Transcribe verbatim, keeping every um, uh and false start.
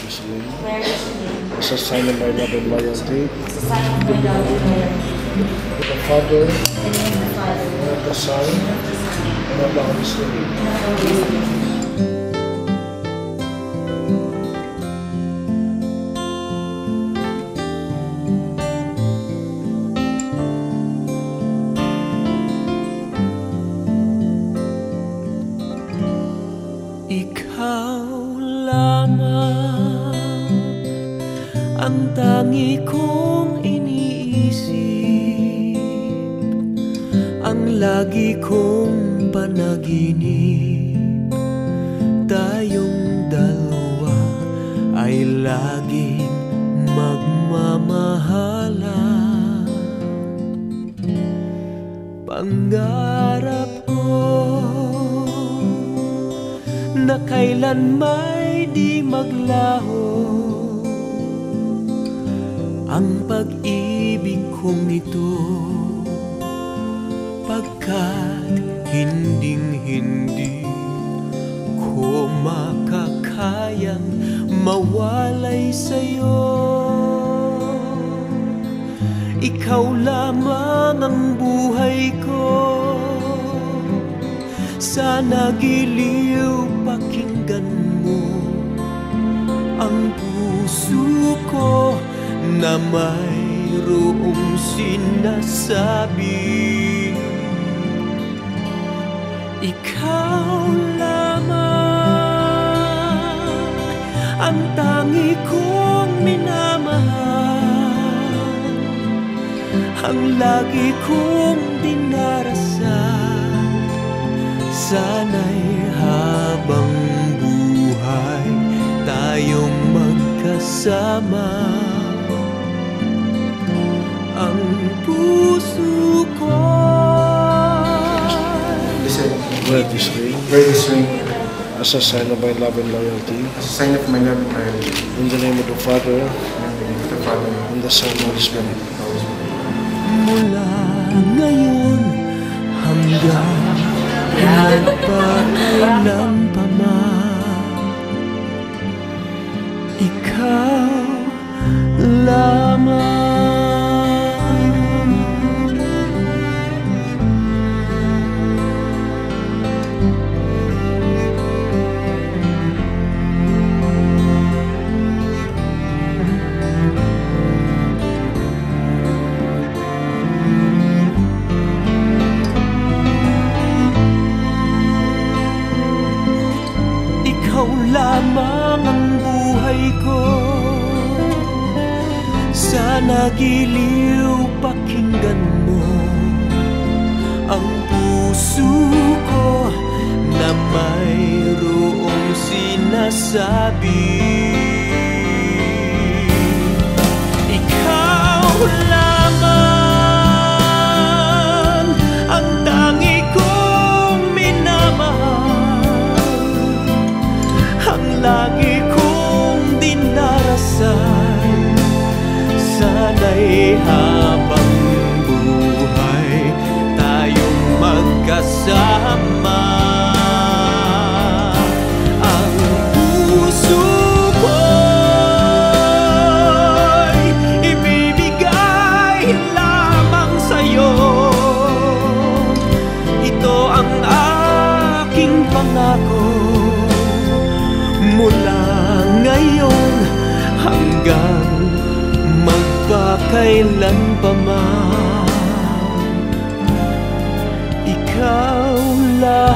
this ring wear this ring as a sign of my love and loyalty as a sign of my love and loyalty to the Father, in the name of the Father, and of the Son, and of the Holy Spirit. and of the Holy Spirit. Ang tangi kong iniisip, ang lagi kong panaginip, tayong dalawa ay laging magmamahalan. Pangarap ko na kailan may di maglaho ang pag-ibig kong ito, pagkat hinding-hindi ko makakayang mawalay sa'yo. Ikaw lamang ang buhay ko, sana giliw pakinggan mo ang puso ko na mayroong sinasabi. Ikaw lamang ang tangi kong minamahal, ang lagi kong dinarasal. Sana'y habang buhay tayong magkasama. Ang puso ko. Lisette, wear this ring wear this ring as a sign of my love and loyalty as a sign of my love and loyalty in the name of the Father, in the name of the Father, and the Son, and the Holy Spirit. Mula ngayon hanggang magpakailan pa man, ikaw lamang. Ikaw lamang ang buhay ko, sana giliw pakinggan mo ang puso ko na mayroong sinasabi. Ikaw lamang ang tangi kong minamahal, ang lagi kong dinarasal. Sana'y habang buhay tayong magkasama. Ang puso ko'y ibibigay lamang sa'yo. Ito ang aking pangako, mula ngayon hanggang magpakailan pa man, ikaw lang.